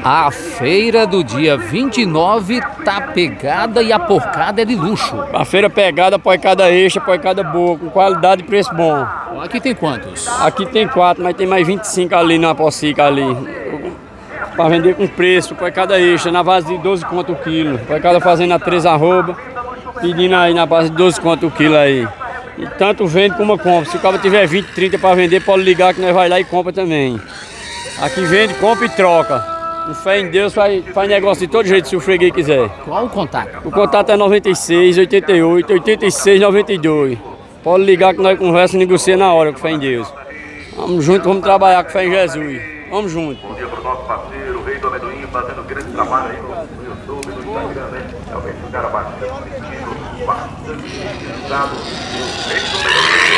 A feira do dia 29 tá pegada e a porcada é de luxo. A feira pegada, porcada extra, porcada boa, com qualidade e preço bom. Aqui tem quantos? Aqui tem 4, mas tem mais 25 ali na pocica ali. Para vender com preço, porcada extra, na base de 12 conto o quilo. Porcada fazendo a 3 arroba, pedindo aí na base de 12 conto o quilo aí. E tanto vende como compra. Se o cara tiver 20, 30 para vender, pode ligar que nós vai lá e compra também. Aqui vende, compra e troca. Com fé em Deus, faz negócio de todo jeito se o freguês quiser. Qual o contato? O contato é 96, 88, 86, 92. Pode ligar que nós conversamos e negociamos na hora, com fé em Deus. Vamos junto, vamos trabalhar com fé em Jesus. Vamos junto. Bom dia para o nosso parceiro, o Rei do Amendoim, fazendo grande trabalho aí no YouTube, no Instagram, né? Realmente um cara bastante sentido, bastante utilizado. O Rei do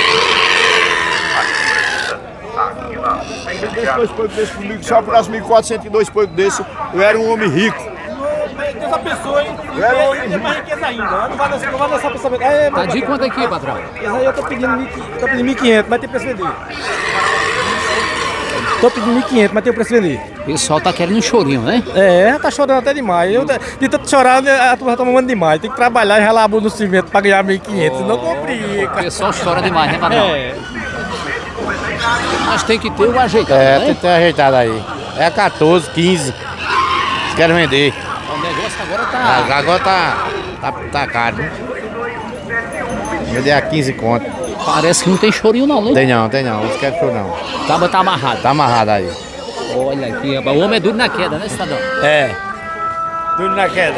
Amendoim. Deixa dois porcos desses comigo, se eu apurasse 1.402 porcos desses, eu era um homem rico. Deus abençoe, hein? Eu era um homem Tem mais rico. riqueza ainda. Não vai lançar pensamento. Tá de quanto aqui, patrão? Esse aí eu tô pedindo 1.500, mas tem preço de vender. Tô pedindo 1.500, mas tem preço de vender. O pessoal tá querendo um chorinho, né? É, tá chorando até demais. De tanto chorar, a turma tá mamando demais. Tem que trabalhar e ralar a bunda no cimento pra ganhar 1.500, senão O complica. pessoal chora demais, né, patrão? É. Mas tem que ter o ajeitado, É, né? tem que ter ajeitado aí. É 14, 15. Eles querem vender. O negócio agora tá... Agora tá caro, né? Vender a 15 conto. Parece que não tem chorinho não, né? Tem não. Eles querem show não. Tá amarrado. Tá amarrado aí. Olha aqui, rapaz. O homem é duro na queda, né, cidadão? É. Tudo na queda.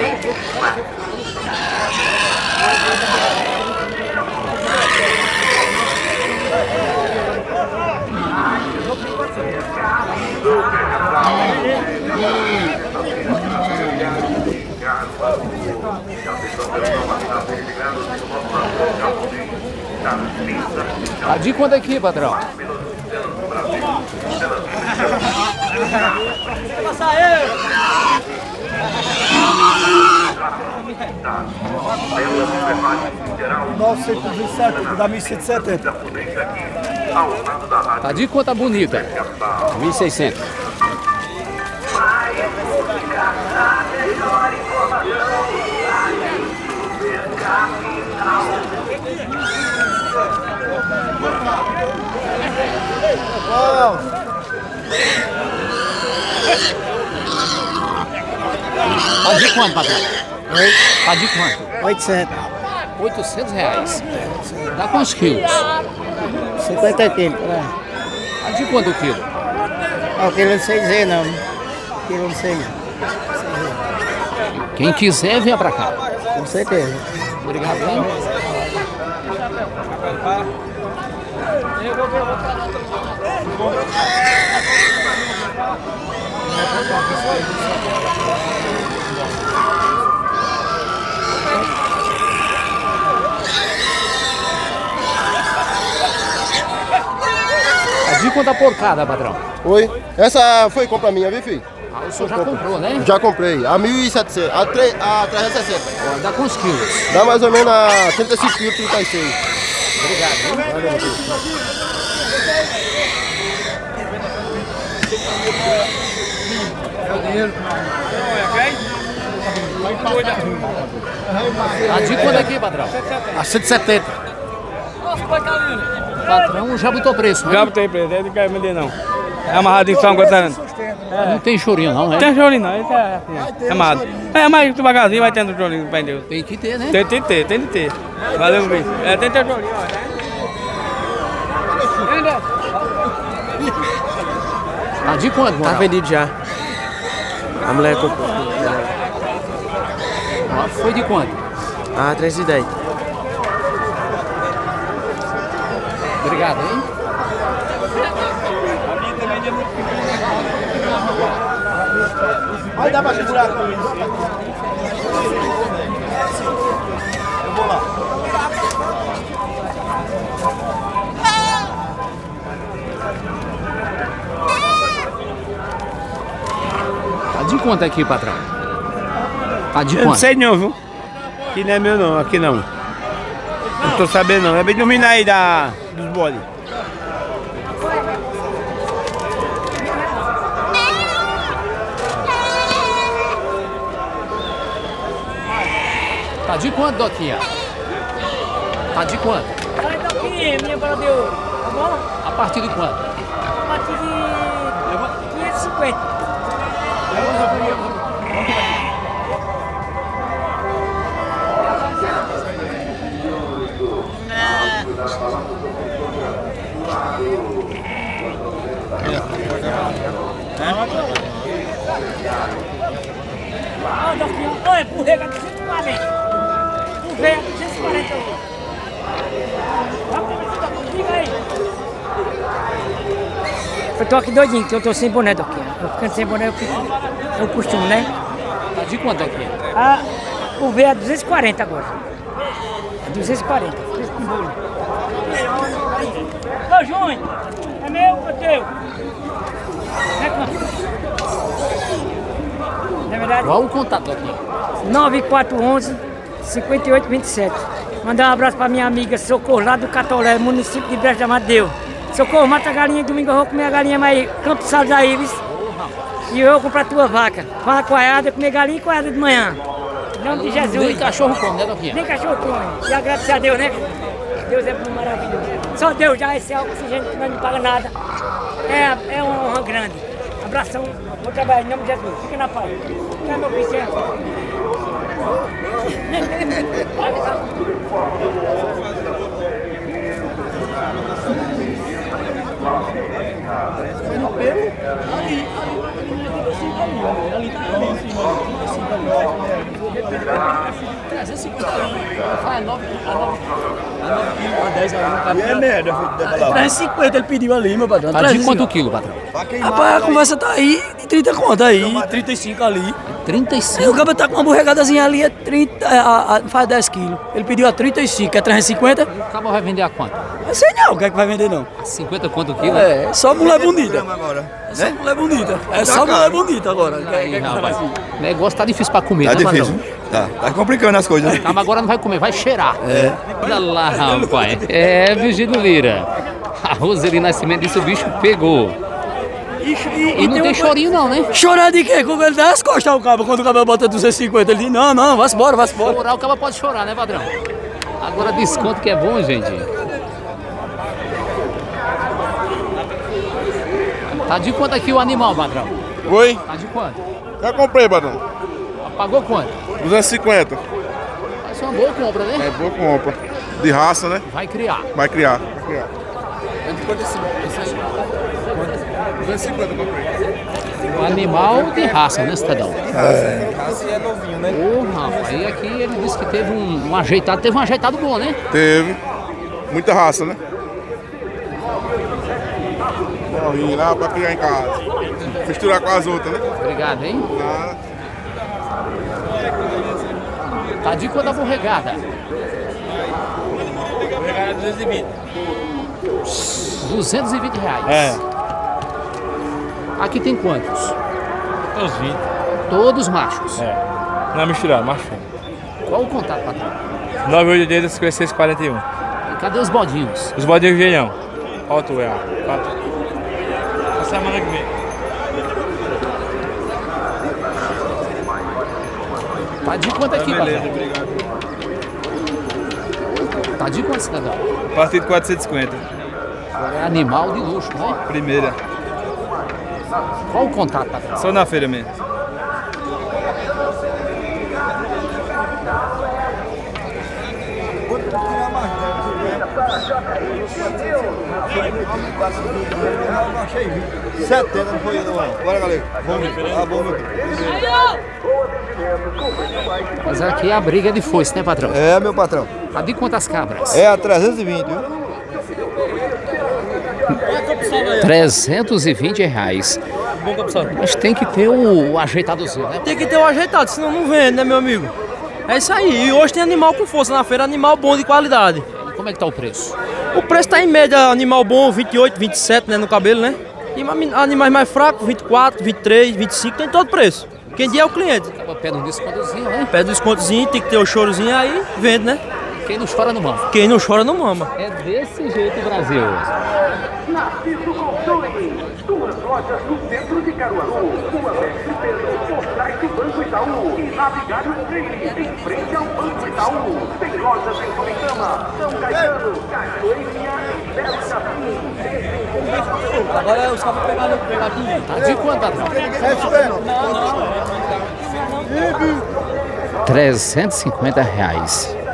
Tá de quanto aqui, patrão? Dá 1.170. Tá de quanto a bonita? 1.600. Tá de quanto, patrão? Oi? Tá de quanto? 800. 800 reais. Dá quantos quilos? 50 quilos. Tá de quanto o quilo? O quilo não sei dizer não. Quilo não sei. Quem quiser, venha pra cá. Com certeza. Obrigado, hein? Tá de quanto a porcada, patrão? Oi? Essa foi compra minha, viu, filho? Ah, o senhor já comprou, né? Já comprei. A 1.700, a 360. Ó, dá quantos quilos? Dá mais ou menos a 35 quilos, 36. Obrigado, hein? Tá de quanto aqui, patrão? A 170. Patrão já botou preço, né? Já botei preço, ele não quer vender não. É amarrado em São Catarina. Não tem chorinho não, né? Tem chorinho não, ele é amarrado. É, mas devagarzinho vai tendo chorinho, vai Deus. Tem que ter, né? Tem que ter. Valeu, bicho. É, tem que ter chorinho, ó. Tá de quanto, Tá moral? vendido já. A mulher comprou. Ó, foi de quanto? Ah, 310. Obrigado, hein? Aí dá pra segurar. Eu vou lá. Tá de quanto aqui, patrão? Tá de Eu não quanto? sei não, viu? Aqui não é meu não, aqui não. Não tô sabendo não. É bem dominar aí dos bodes. Tá de quanto, Doquinha? Tá de quanto? Olha, Doquinha, minha bola deu. Tá bom? A partir de quanto? A partir de 550. Olha, Doquinha, olha, porrega 240. Porrega 240. Diga aí. Eu tô aqui doidinho, que eu tô sem boné, Doquinha. Eu ficando sem boné, eu costumo, né? Tá de quanto, Doquinha? O V é 240 agora. 240. Ô, Júnior, é meu ou é teu? É quanto? Na verdade, Qual o contato, Doquinha? 9411 5827. Mandar um abraço pra minha amiga Socorro, lá do Catolé, município de Brejo de Amadeu. Socorro, mata a galinha, domingo eu vou comer a galinha, mas Campo Salles da Ives. E eu vou comprar tua vaca. Fala coiada, comer galinha e coiada de manhã. Em nome de Jesus. Nem cachorro come, né, Doquinha? Nem cachorro come. E agradecer a Deus, né? Deus é maravilhoso. Só Deus já, esse oxigênio que não paga nada. É uma honra grande. Abração, vou trabalhar em nome de Jesus. Fica na paz. Fica meu pequeno. É merda, 350 ele pediu ali, meu patrão. Tá de quanto quilo, patrão? Rapaz, a conversa tá aí de 30 conto aí, 35 ali. 35? E o cara tá com uma borregadazinha ali, é 30, faz 10 quilos. Ele pediu a 35, é 350. O cabo vai vender a quanto? Eu sei não, o que é que vai vender não. 50 quanto quilo? É, só mulher bonita. agora. É só mulher bonita. É só mulher bonita agora. Aí, rapaz, o negócio tá difícil pra comer, Tá né, difícil. patrão? Tá complicando as coisas. Ah, mas agora não vai comer, vai cheirar. Olha lá, rapaz. Virgílio Lira. A Roseli Nascimento disse o bicho pegou. E não tem chorinho não, né? Chorar de quê? Quando ele dá as costas ao cabo, quando o cabo bota 250, ele diz, não, vai-se embora, vai-se embora. Chorar, o cabo pode chorar, né, padrão? Agora desconto que é bom, gente. Tá de quanto aqui o animal, padrão? Oi? Tá de quanto? Já comprei, patrão. Pagou quanto? 250. Vai ser uma boa compra, né? É boa compra. De raça, né? Vai criar. Vai criar. 250 eu comprei. Um animal de raça, né, cidadão? Assim é novinho, né? Ô, rapaz, e aqui ele disse que teve um ajeitado bom, né? Teve. Muita raça, né? Novinho lá pra criar em casa. Misturar com as outras, né? Obrigado, hein? Nada. Tá de quanto a borregada? Borregada 220. 220 reais. É. Aqui tem quantos? Uns 20. Todos machos. É. Não é misturado, macho. Qual o contato, patrão? 982 5641. E cadê os bodinhos? Os bodinhos vêm não. Falta o real. A semana que vem. Tá de quanto aqui, Beleza, patrão? obrigado. Tá de quanto, cidadão? A partir de 450. É animal de luxo, né? Primeira. Qual o contato, patrão? Só na feira mesmo. Não foi não. Bora, galera. Tá bom, meu filho. Mas aqui a briga é de foice, né, patrão? É, meu patrão. Tá de quantas cabras? É a 320, viu? 320 reais. Mas tem que ter o ajeitadozinho, né? Tem que ter o ajeitado, senão não vende, né, meu amigo? É isso aí. E hoje tem animal com força na feira, animal bom de qualidade. E como é que tá o preço? O preço tá em média, animal bom, 28, 27, né, no cabelo, né? E animais mais fracos, 24, 23, 25, tem todo preço. Quem dia é o cliente. Acaba pede um descontozinho, né? Pede um descontozinho, tem que ter o chorozinho aí, vende, né? Quem não chora não mama. Quem não chora não mama. É desse jeito o Brasil. Narciso Consumidores, duas lojas no centro de Caruaru, Rua Mestre Pedro, por trás do Banco Itaú, na Vigário Freire, em frente ao Banco Itaú. Tem lojas em Solicama, São Caetano, Cachoeirinha e Belo Capim. Agora os cabos pegaram aqui. Tá de quanto, patrão? R$350.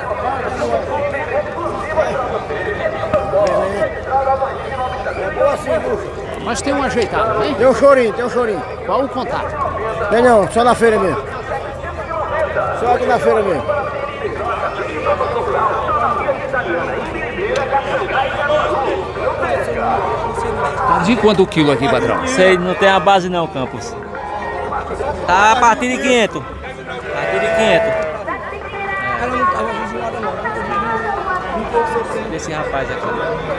Mas tem um ajeitado, né? Tem um chorinho, tem um chorinho. Qual o contato? Tem não, só na feira mesmo. Só aqui na feira mesmo. Tá de quanto o quilo aqui, patrão? Sei, não tem a base não, Campos. Tá a partir de 500. A partir de 500. Esse rapaz aqui.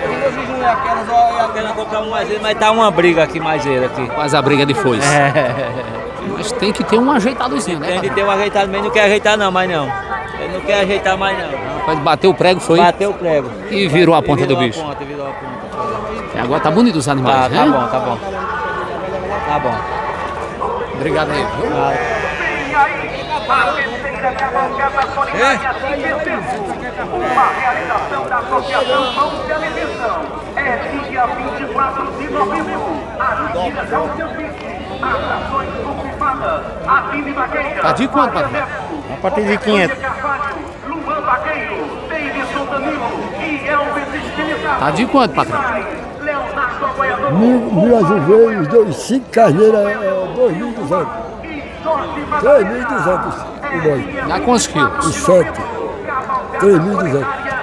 Eu quero comprar um mais ele, mas tá uma briga aqui, mais ele aqui. Faz a briga de foice. Mas tem que ter um ajeitadozinho, né? Tem de ter um ajeitado, mas ele não quer ajeitar não, mais não. Ele não quer ajeitar mais não. Rapaz, bateu o prego, foi? Bateu o prego. E virou a ponta do bicho. Virou a ponta. E agora tá bonito os animais, né? Tá bom, tá bom. Tá bom. Obrigado aí, viu? Uma realização da Associação Mãos de Alimentação. É dia 24 de novembro. Avenida Calciafique. Atrações confirmadas. Avenida Vaqueira. Tá de quanto, patrão? A partir de 500. Luan Vaqueiro. Davidson Danilo. E Elvis Estilizado. Tá de quanto, patrão? Leonardo Apoiador. 1.000 azulejos, 5 carneiras, 2.200. 3.200 o boi. Dá quantos quilos? E 7. 3.200.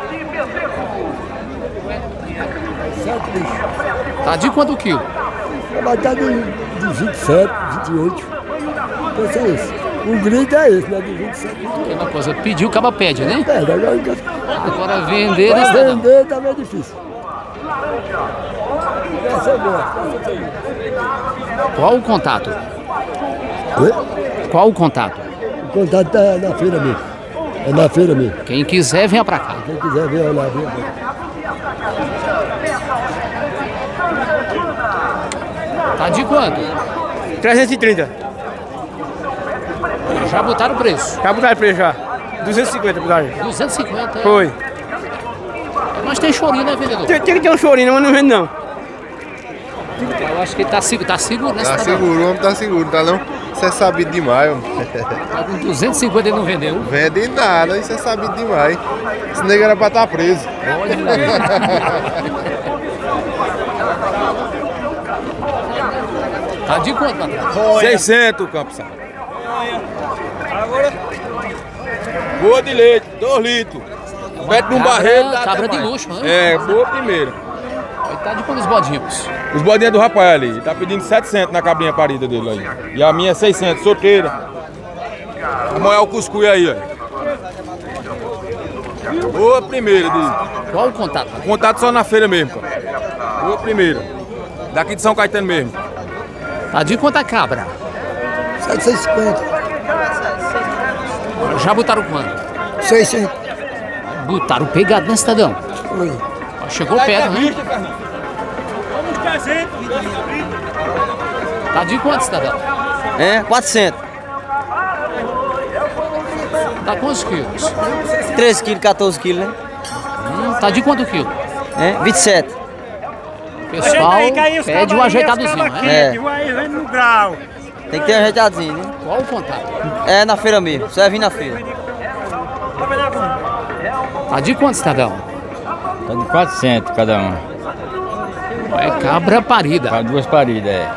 7 bichos. Tá de quanto o quilo? Vai estar de 27, 28. Pensa isso. O grito é esse, né? De 27. Aquela coisa, pediu, acaba pede, né? Perde, Agora vender, né? para vender também é difícil. Essa é boa. Qual o contato? Oi? Qual o contato? O contato tá na feira mesmo. É na feira mesmo. Quem quiser, venha pra cá. Quem quiser ver, olha lá, vem. Tá de quanto? 330. Já botaram o preço? Já botaram preço já. 250 botaram. 250. Foi. Mas tem chorinho, né, vendedor? Tem que ter um chorinho, mas não vende não. Eu acho que ele tá seguro, né? Tá seguro, o homem tá seguro, tá não? Isso é sabido demais, homem. Tá com 250 ele não vendeu. Vende nada, isso é sabido demais. Esse nego era pra estar preso. Tá de quanto, patrão? 600, Campos. Agora. Boa de leite, 2 litros. Mete num barreiro. Cabra de luxo, né? É, boa primeira. Aí tá de quanto os bodinhos? Os bodinhos do rapaz ali. Ele tá pedindo 700 na cabrinha parida dele aí. E a minha é 600, solteira. Amanhã o cuscuz aí, ó. Boa primeira, diz. Qual o contato? Contato só na feira mesmo, cara. Boa primeira. Daqui de São Caetano mesmo. Tá de quanto a cabra? 750. Já botaram quanto? 600. Botaram pegado, né, cidadão? Chegou perto, né? Tá de quanto, cidadão? É, 400. Tá quantos quilos? 13 quilos, 14 quilos, né? Tá de quanto quilo? É, 27. Pessoal, pede um ajeitadozinho, né? É. Vai no grau. Tem que ter um ajeitadinho, né? Qual o contato? É na feira mesmo, só é vir na feira. Tá de quanto, cidadão? Tá de 400 cada um. É cabra parida. Para 2 paridas, é.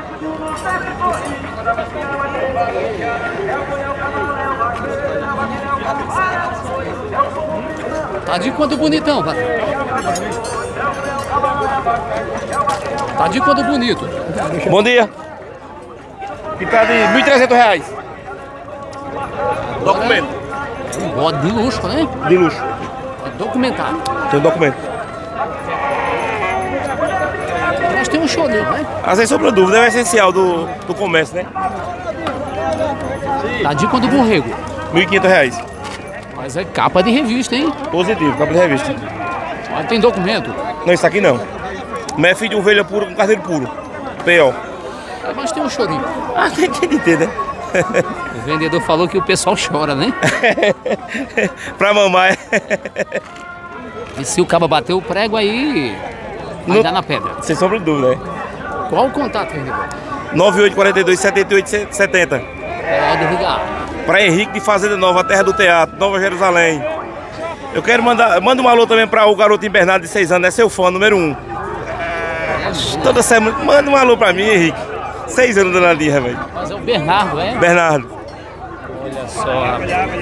Tá de quanto bonitão, patrão? Tá de quanto bonito? Bom dia. E tá de R$1.300. Documento. Um bode de luxo, né? De luxo. Documentado. Tem um documento. Mas tem um chorinho, né? Ah, sem sombra de dúvida, é o essencial do comércio, né? Tá de quanto borrego? R$1.500. Mas é capa de revista, hein? Positivo, capa de revista. Mas tem documento? Não, isso aqui não. Mas é filho de ovelha puro com carneiro puro. P.O. Mas tem um chorinho. Ah, tem que ter, né? O vendedor falou que o pessoal chora, né? Pra mamãe. E se o cabo bater o prego aí, vai dar na pedra. Sem sombra de dúvida, né? Qual o contato, vendedor? 9842-7870. Pode ligar. Para Henrique de Fazenda Nova, Terra do Teatro, Nova Jerusalém. Eu quero manda um alô também para o garotinho Bernardo de 6 anos, é seu fã, número 1. Toda semana, manda um alô para mim, Henrique. 6 anos danadinha, velho. Mas é o Bernardo, é? Bernardo. Olha só, rapaz.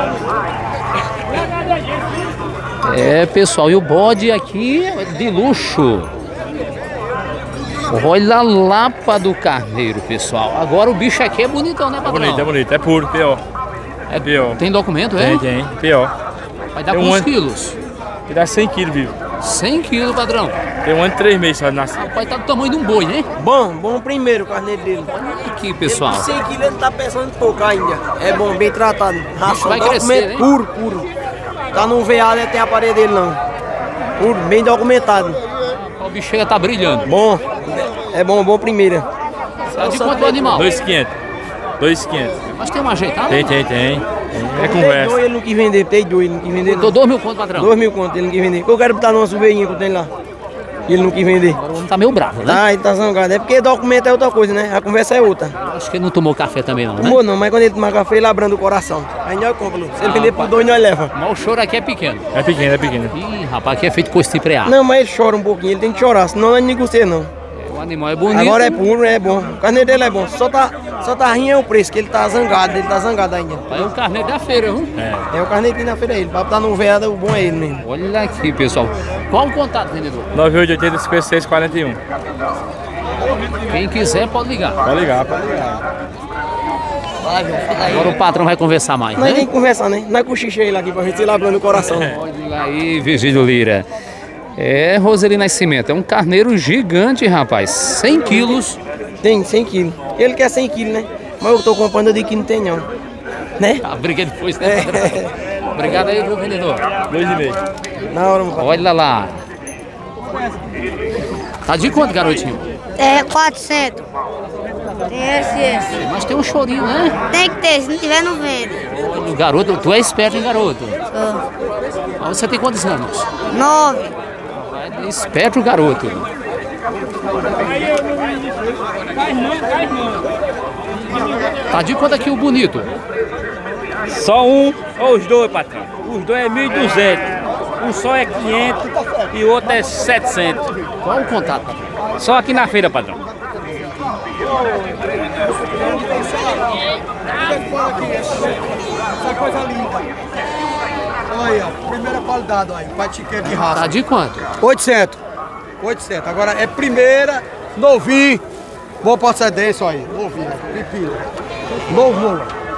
É, pessoal, e o bode aqui é de luxo. Olha a lapa do carneiro, pessoal. Agora o bicho aqui é bonitão, né, patrão? É bonito, é puro, pior. É pior. Tem documento, é? Tem, pior. Vai dar quantos quilos? Vai dar 100 quilos, viu? 100 quilos, padrão. Tem 1 ano e 3 meses só de nascer. Rapaz, tá do tamanho de um boi, né? Bom primeiro o carneiro dele. Olha aqui, pessoal. 100 quilos ele tá pesando pouco ainda. É bom, bem tratado. Ração, vai crescer, hein? puro. Tá no veado até a parede dele não. Puro, bem documentado. O bicho chega, tá brilhando. Bom, é bom primeira. Tá de quanto o animal? 2.500. 2.500. Mas tem uma ajeitada? Tem. É Tem conversa. dois, ele não quis vender, tem dois, ele não quis vender. Tô 2.000 conto, patrão. 2.000 conto, ele não quis vender. Eu quero botar numa suveinha que eu tenho lá. E ele não quis vender. Agora o homem tá meio bravo, né? Ah, ele tá zangado. É porque documento é outra coisa, né? A conversa é outra. Acho que ele não tomou café também, não, né? Tomou não, mas quando ele tomar café, ele abranda o coração. Aí nós compramos. Se ele vender por 2, nós leva. Mas o choro aqui é pequeno. É pequeno. Ih, rapaz, aqui é feito coice de preá. Não, mas ele chora um pouquinho, ele tem que chorar, senão não é negocia não. O animal é bonito. Agora é puro, é bom. O carneiro dele é bom. Só tá rindo é o preço, que ele tá zangado ainda. Aí o carneiro da feira, viu? É o carneiro que na feira é ele. Pra botar no veado, o bom é ele mesmo. Olha aqui, pessoal. Qual o contato, vendedor? 9880-5641. Quem quiser pode ligar. Pode ligar. Agora o patrão vai conversar mais, Nós né? tem que conversar, né? Nós cochichei lá aqui pra gente ir labrando o coração. Olha aí, Virgílio Lira. É, Roseli Nascimento, é um carneiro gigante, rapaz. 100 quilos. Tem 100 quilos. Ele quer 100 quilos, né? Mas eu tô comprando de que não tem não. Né? A briga depois, né, patrão? Obrigado aí, viu, vendedor. 2,5. Na hora, meu pai. Olha lá. Tá de quanto, garotinho? É 400. Tem esse. Mas tem um chorinho, né? Tem que ter, se não tiver, não vende. Olha, garoto, tu é esperto, hein, garoto? Oh. Você tem quantos anos? 9. É esperto, garoto. Tá de quanto aqui o bonito? Só um ou os dois, patrão? Os dois é 1.200. Um só é 500 e o outro é 700. Qual o contato, patrão? Só aqui na feira, patrão. Essa coisa linda. Olha, primeira qualidade, olha, patiqueiro de raça. Tá de quanto? 800. Agora é primeira, novinho. Boa procedência, olha. Novinho, pipila. Novo.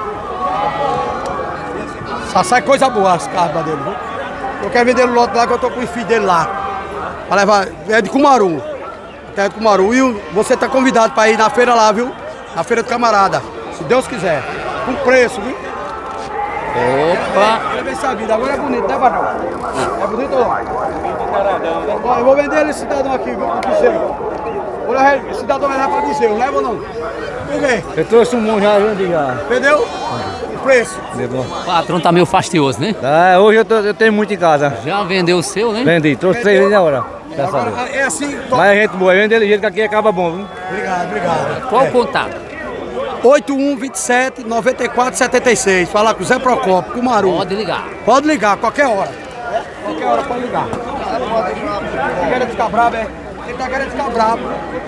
Só sai coisa boa as carnes dele, viu? Eu quero vender o lote lá que eu tô com o filho dele lá. Pra levar, é de Cumaru. Terra de Cumaru. E você tá convidado pra ir na feira lá, viu? Na feira do camarada. Se Deus quiser. Com preço, viu? Opa! Olha bem sabido, agora é bonito, né, patrão? É bonito ou não? Eu vou vender ele cidadão aqui, viu? Pro Viseu. Vou levar esse cidadão lá pra Viseu, não leva ou não? Por quê? Eu trouxe um monte já, já. Entendeu? O preço. O patrão tá meio fastioso, né? Ah, hoje eu tenho muito em casa. Já vendeu o seu, né? Vendi, trouxe 3 vezes na hora. Agora é assim. Mas a gente boa, vende dele jeito que aqui acaba bom, viu? Obrigado. Qual o contato? 8127 94 76. Falar com o Zé Procópio, com o Maru. Pode ligar. Pode ligar, qualquer hora. Qualquer hora pode ligar. Tá querendo ficar bravo, é? Ele tá querendo ficar bravo.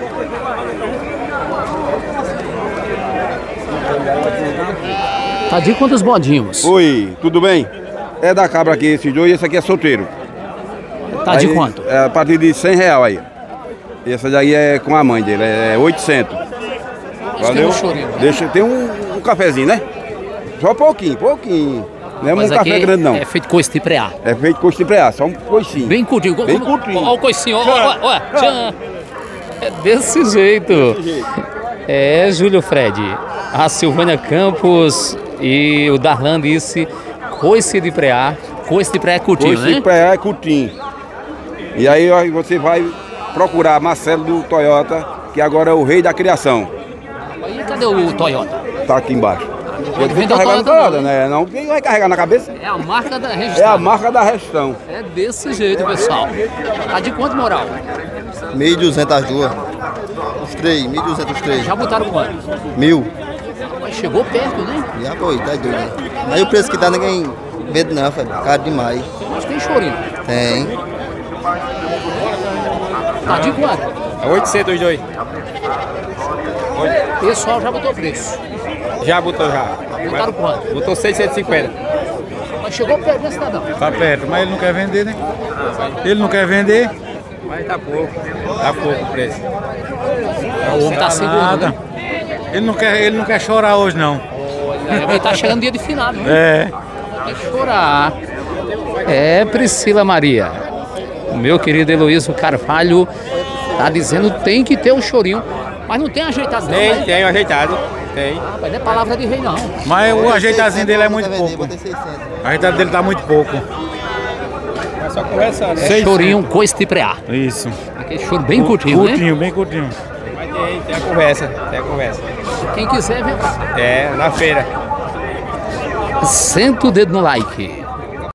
Tá de quantos bodinhos? Oi, tudo bem? É da cabra aqui, esses dois, e esse aqui é solteiro. Tá de quanto? É a partir de R$100 aí. Essa daí é com a mãe dele, é 800. Valeu? Tem um cafezinho, né? Só pouquinho. Não é um café grande, não. É feito coice de preá. É feito coice de preá, só um coicinho. Bem curtinho. Bem curtinho. Olha o coicinho, olha. É desse jeito. É, Júlio Fred. A Silvânia Campos e o Darlan disse coice de preá. Coice de preá é curtinho, coice né? de preá é curtinho. E aí você vai procurar Marcelo do Toyota, que agora é o rei da criação. E cadê o Toyota? tá aqui embaixo. Ele Vem fica carregando doutorado toda, né? Não, quem vai carregar na cabeça? É a marca da É região. a marca da gestão. É desse jeito, pessoal. Tá de quanto moral? 1.200 as duas. Os três, 1.200 os três. Já botaram quanto? 1.000. Mas chegou perto, né? Já foi, tá doido. Né? Aí o preço que dá ninguém vende não, foi caro demais. Mas tem chorinho. Tem. Tá de quanto? É 800 os dois. O pessoal já botou preço. Já botou já. Botaram quanto? Botou 650. Mas chegou perto, né, cidadão? Tá perto, mas ele não quer vender, né? Ele não quer vender. Mas tá pouco. Tá pouco o preço. O homem tá seguro, né? Ele não quer chorar hoje, não. Ele tá chegando dia de final, né? É. Tem que chorar. É, Priscila Maria. O meu querido Heloísio Carvalho tá dizendo que tem que ter um chorinho. Mas não tem ajeitado, não. Tem, né? tem ajeitado. Tem. Mas não é palavra de rei, não. Mas o ajeitazinho dele é muito pouco. O ajeitado dele tá muito pouco. Mas só conversa, né? É chorinho, coice de preá. Isso. Aquele choro bem curtinho, né? Curtinho, bem curtinho. Mas tem a conversa, tem a conversa. Quem quiser, vem. É, na feira. Senta o dedo no like.